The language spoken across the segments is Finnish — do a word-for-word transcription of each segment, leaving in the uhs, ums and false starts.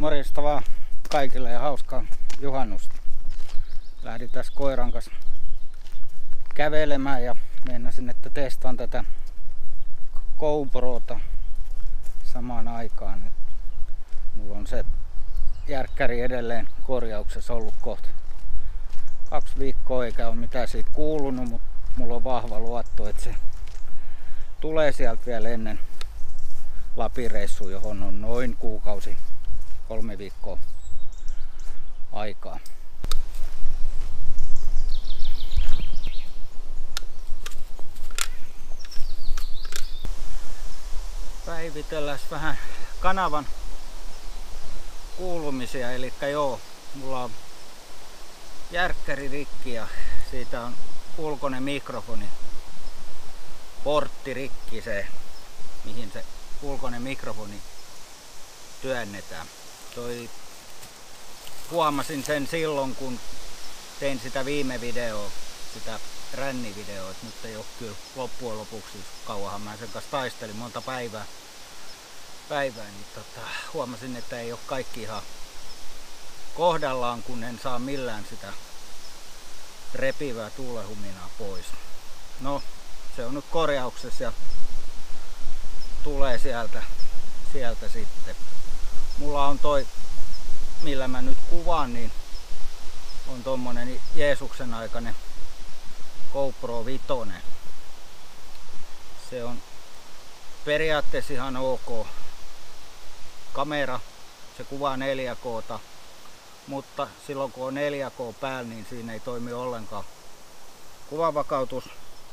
Morjesta vaan kaikille ja hauskaa juhannusta. Lähdin tässä koiran kanssa kävelemään ja meinasin, että testaan tätä GoProta samaan aikaan. Mulla on se järkkäri edelleen korjauksessa ollut kohta kaksi viikkoa eikä ole mitään siitä kuulunut, mutta mulla on vahva luotto, että se tulee sieltä vielä ennen Lapin-reissua, johon on noin kuukausi, kolme viikkoa aikaa. Päivitellään vähän kanavan kuulumisia, eli joo, mulla on järkkäri rikki ja siitä on ulkoinen mikrofoni, portti rikki, se mihin se ulkoinen mikrofoni työnnetään. Toi, huomasin sen silloin, kun tein sitä viime videoa, sitä rännivideoa, että nyt ei ole kyllä loppujen lopuksi, kauanhan mä sen kanssa taistelin monta päivää, päivää niin tota, huomasin, että ei ole kaikki ihan kohdallaan, kun en saa millään sitä repivää tuulehuminaa pois. No, se on nyt korjauksessa ja tulee sieltä, sieltä sitten. Mulla on toi, millä mä nyt kuvaan, niin on tommonen Jeesuksen aikainen GoPro Vitonen. Se on periaatteessa ihan ok kamera, se kuvaa neljä K:ta, mutta silloin kun on neljä K päällä, niin siinä ei toimi ollenkaan kuvavakautus.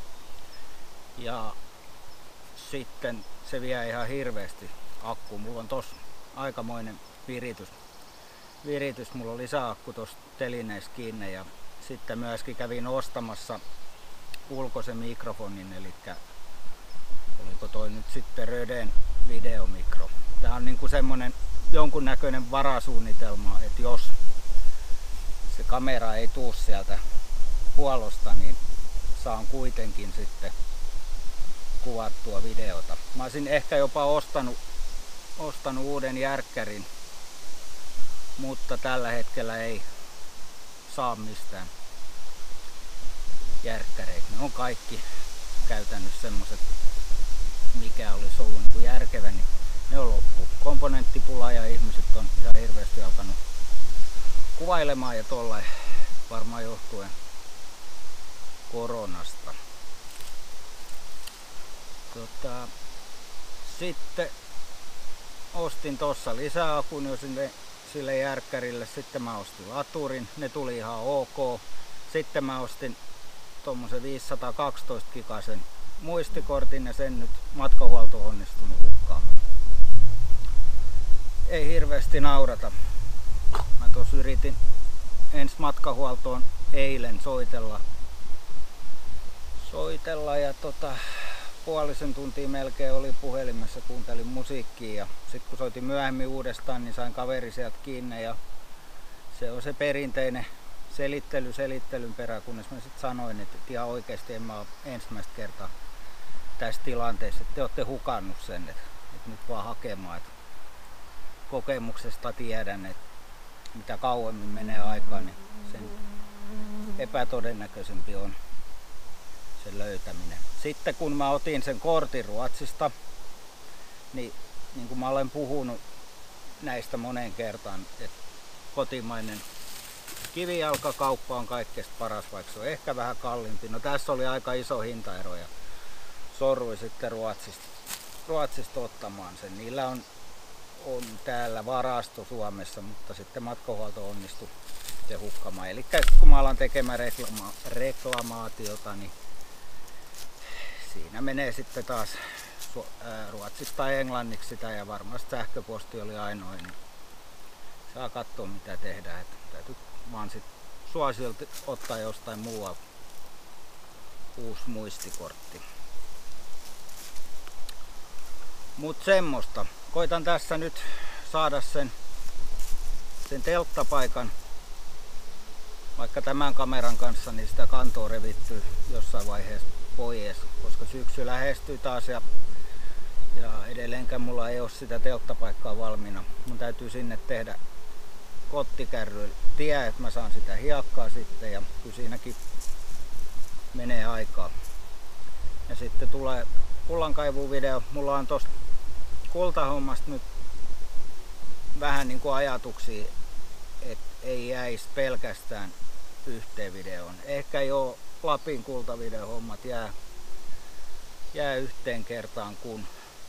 Ja sitten se vie ihan hirveästi akku. Mulla on tossa aikamoinen viritys. Viritys, mulla on lisäakku tossa telineessä kiinni ja sitten myöskin kävin ostamassa ulkoisen mikrofonin, eli oliko toi nyt sitten Röden videomikro. Tää on niinku semmonen jonkunnäköinen varasuunnitelma, että jos se kamera ei tuu sieltä huollosta, niin saan kuitenkin sitten kuvattua videota. Mä olisin ehkä jopa ostanut, ostanut uuden järkkärin, mutta tällä hetkellä ei saa mistään järkkäreitä. Ne on kaikki käytännössä semmoset, mikä olisi ollut niin kuin järkevä, niin ne on loppu. Komponenttipula ja ihmiset on ihan hirveästi alkanut kuvailemaan ja tollain, varmaan johtuen koronasta. Tota, sitten ostin tossa lisäakun jo sille, sille järkkärille, sitten mä ostin laturin, ne tuli ihan ok. Sitten mä ostin tommosen viisisataakaksitoista gigasen muistikortin ja sen nyt matkahuolto on onnistunut hukkaamaan. Ei hirveästi naurata. Mä tuossa yritin ensi matkahuoltoon eilen soitella, soitella ja tota, puolisen tuntia melkein oli puhelimessa, kuuntelin musiikkia ja sitten kun soitin myöhemmin uudestaan, niin sain kaveri sieltä kiinni ja se on se perinteinen selittely selittelyn perään, kunnes mä sitten sanoin, että ihan oikeasti en mä ole ensimmäistä kertaa tässä tilanteessa, että te olette hukannut sen, että, että nyt vaan hakemaan, että kokemuksesta tiedän, että mitä kauemmin menee aikaa, niin sen epätodennäköisempi on sen löytäminen. Sitten kun mä otin sen kortin Ruotsista, niin, niin kuin mä olen puhunut näistä moneen kertaan, että kotimainen kivijalkakauppa on kaikkein paras, vaikka se on ehkä vähän kalliimpi. No tässä oli aika iso hintaero ja sorruin sitten Ruotsista, Ruotsista ottamaan sen. Niillä on, on täällä varasto Suomessa, mutta sitten matkahuolto onnistui sitten hukkamaan. Eli kun mä alan tekemään reklama, reklamaatiota, niin siinä menee sitten taas ruotsiksi tai englanniksi sitä ja varmasti sähköposti oli ainoa, niin saa katsoa mitä tehdään. Että täytyy vaan sit suosilta ottaa jostain muualta uusi muistikortti. Mut semmoista. Koitan tässä nyt saada sen, sen telttapaikan, vaikka tämän kameran kanssa, niin sitä kantoa revittyy jossain vaiheessa pois, koska syksy lähestyy taas ja Ja edelleenkään mulla ei ole sitä telttapaikkaa valmiina. Mun täytyy sinne tehdä kottikärryillä tie, että mä saan sitä hiekkaa sitten, ja kyllä siinäkin menee aikaa. Ja sitten tulee kullankaivuvideo. Mulla on tosta kultahommasta nyt vähän niin kuin ajatuksia, että ei jäisi pelkästään yhteen videoon. Ehkä jo Lapin kultavideohommat jää, jää yhteen kertaan, kun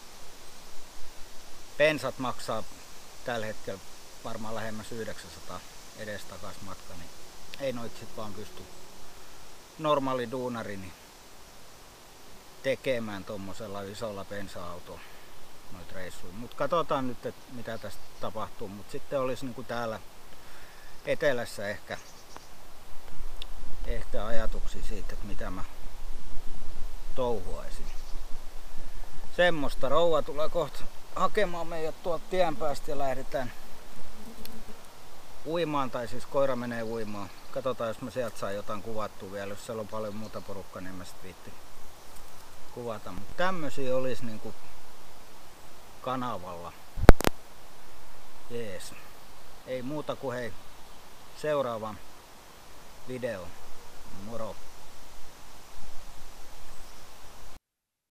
pensat maksaa tällä hetkellä varmaan lähemmäs yhdeksänsataa edestakas matka, niin ei noit sit vaan pysty normaali duunarini tekemään tommosella isolla bensa-autolla noit reissuja. Mut katsotaan nyt, että mitä tästä tapahtuu. Mut sitten olisi niinku täällä etelässä ehkä, ehkä ajatuksia siitä, että mitä mä touhuaisin. Semmosta. Rouva tulee kohta hakemaan meidät tuolta tien päästä ja lähdetään uimaan, tai siis koira menee uimaan. Katsotaan, jos mä sieltä saan jotain kuvattua vielä. Jos siellä on paljon muuta porukkaa, niin mä sit viitti kuvata. Mutta tämmösiä olisi niinku kanavalla. Jees. Ei muuta kuin hei, seuraavan videon. Moro!